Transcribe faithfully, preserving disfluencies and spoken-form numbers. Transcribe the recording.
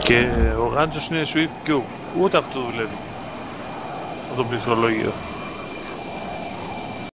Και ο Γάντζος είναι Swift Q. Ούτε αυτό δουλεύει. Από το πληκτρολόγιο.